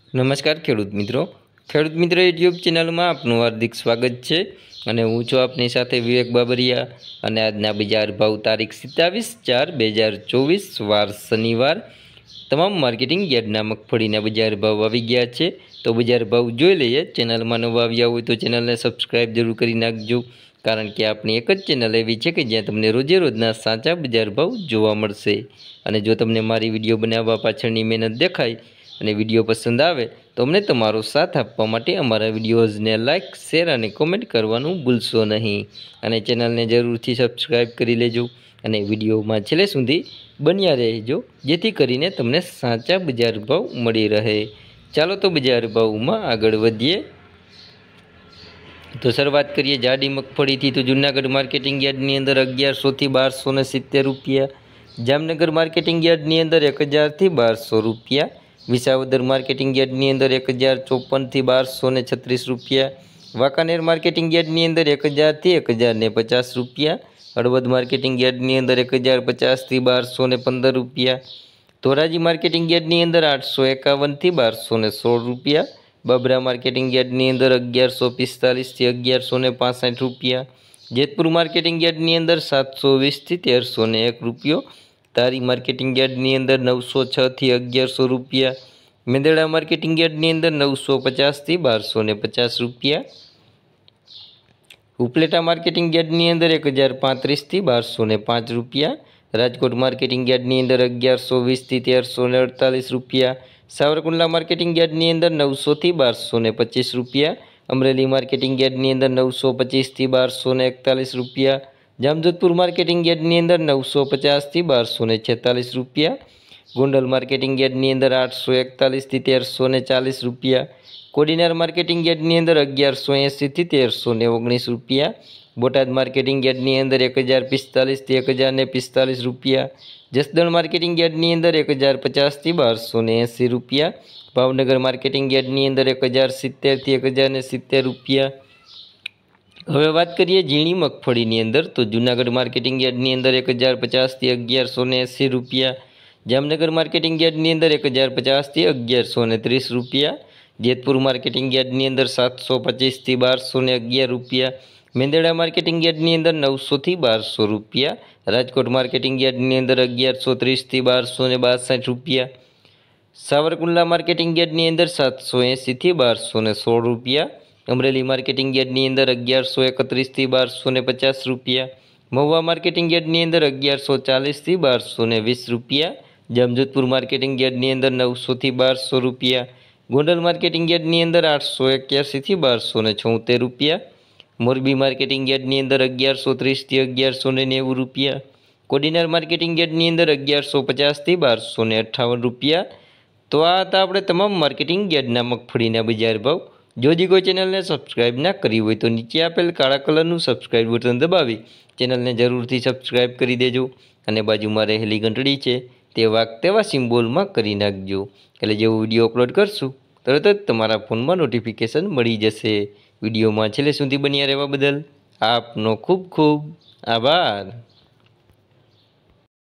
નમસ્કાર ખેડૂત મિત્રો યુટ્યુબ ચેનલમાં આપનું હાર્દિક સ્વાગત છે અને હું છું આપની સાથે વિવેક બાબરિયા અને આજના બજાર ભાવ તારીખ 27/4/2024 વાર શનિવાર તમામ માર્કેટિંગ યાર્ડના મગફળીના બજાર ભાવ આવી ગયા છે। તો બજાર ભાવ જોઈ લઈએ। ચેનલમાં નવા આવ્યા હોય તો ચેનલને સબસ્ક્રાઇબ જરૂર કરી નાખજો, કારણ કે આપણી એક જ ચેનલ એવી છે કે જ્યાં તમને રોજે રોજના સાચા બજાર ભાવ જોવા મળશે। અને જો તમને મારી વિડીયો બનાવવા પાછળની મહેનત દેખાય અને વિડીયો પસંદ આવે તો અમને તમારો સાથ આપવા માટે અમારા વિડીયોઝને લાઇક, શેર અને કોમેન્ટ કરવાનું ભૂલશો નહીં। અને ચેનલને જરૂરથી સબસ્ક્રાઇબ કરી લેજો અને વિડીયોમાં છેલ્લે સુધી બન્યા રહેજો, જેથી કરીને તમને સાચા બજાર ભાવ મળી રહે। ચાલો તો બજાર ભાવમાં આગળ વધીએ। તો શરૂઆત કરીએ જાડી મગફળીથી। તો જૂનાગઢ માર્કેટિંગ યાર્ડની અંદર 1100 થી 1270 રૂપિયા, જામનગર માર્કેટિંગ યાર્ડની અંદર 1000 થી 1200 રૂપિયા, વિસાવદર માર્કેટિંગ યાર્ડની અંદર 1054 થી 1236 રૂપિયા, વાંકાનેર માર્કેટિંગ યાર્ડની અંદર 1000 થી 1050 રૂપિયા, હળવદ માર્કેટિંગ યાર્ડની અંદર 1050 થી 1215 રૂપિયા, ધોરાજી માર્કેટિંગ યાર્ડની અંદર 851 થી 1216 રૂપિયા, બાબરા માર્કેટિંગ યાર્ડની અંદર 1145 થી 1165 રૂપિયા, જેતપુર માર્કેટિંગ યાર્ડની અંદર 720 થી 1301 રૂપિયો, તારી માર્કેટિંગ યાર્ડની અંદર 906 થી 1100 રૂપિયા, મેંદરડા માર્કેટિંગ યાર્ડની અંદર 950 થી 1250 રૂપિયા, ઉપલેટા માર્કેટિંગ યાર્ડની અંદર 1035 થી 1205 રૂપિયા, રાજકોટ માર્કેટિંગ યાર્ડની અંદર 1120 થી 1348 રૂપિયા, સાવરકુંડલા માર્કેટિંગ યાર્ડની અંદર 900 થી 1225 રૂપિયા, અમરેલી માર્કેટિંગ યાર્ડની અંદર 925 થી 1241 રૂપિયા, જામજોધપુર માર્કેટિંગ યાર્ડની અંદર 950 થી 1246 રૂપિયા, ગોંડલ માર્કેટિંગ યાર્ડની અંદર 841 થી 1340 રૂપિયા, કોડીનાર માર્કેટિંગ યાર્ડની અંદર 1180 થી 1319 રૂપિયા, બોટાદ માર્કેટિંગ યાર્ડની અંદર 1045 થી 1045 રૂપિયા, જસદણ માર્કેટિંગ યાર્ડની અંદર 1050 થી 1280 રૂપિયા, ભાવનગર માર્કેટિંગ યાર્ડની અંદર 1070 થી 1070 રૂપિયા। હવે વાત કરીએ ઝીણી મગફળીની અંદર। તો જૂનાગઢ માર્કેટિંગ યાર્ડની અંદર 1050 થી 1180 રૂપિયા, જામનગર માર્કેટિંગ યાર્ડની અંદર 1050 થી 1130 રૂપિયા, જેતપુર માર્કેટિંગ યાર્ડની અંદર 725 થી 1211 રૂપિયા, મેંદરડા માર્કેટિંગ યાર્ડની અંદર 900 થી 1200 રૂપિયા, રાજકોટ માર્કેટિંગ યાર્ડની અંદર 1130 થી 1262 રૂપિયા, સાવરકુંડલા માર્કેટિંગ યાર્ડની અંદર 780 થી 1216 રૂપિયા, અમરેલી માર્કેટિંગ યાર્ડની અંદર 1131 થી 1250 રૂપિયા, મહુવા માર્કેટિંગ યાર્ડની અંદર 1140 થી 1220 રૂપિયા, જામજોધપુર માર્કેટિંગ યાર્ડની અંદર 900 થી 1200 રૂપિયા, ગોંડલ માર્કેટિંગ યાર્ડની અંદર 881 થી 1276 રૂપિયા, મોરબી માર્કેટિંગ યાર્ડની અંદર 1130 થી 1190 રૂપિયા, કોડીનાર માર્કેટિંગ યાર્ડની અંદર 1150 થી 1258 રૂપિયા। તો આ હતા આપણે તમામ માર્કેટિંગ યાર્ડના મગફળીના બજાર ભાવ। જો કોઈ ચેનલને સબસ્ક્રાઇબ ના કરી હોય તો નીચે આપેલ કાળા કલરનું સબસ્ક્રાઇબ બટન દબાવી ચેનલને જરૂરથી સબસ્ક્રાઇબ કરી દેજો અને બાજુમાં રહેલી ઘંટડી છે તે તેવા સિમ્બોલમાં કરી નાખજો, એટલે જેવો વિડીયો અપલોડ કરશું તરત જ તમારા ફોનમાં નોટિફિકેશન મળી જશે। વિડીયોમાં છેલ્લે સુધી બન્યા રહેવા બદલ આપનો ખૂબ ખૂબ આભાર।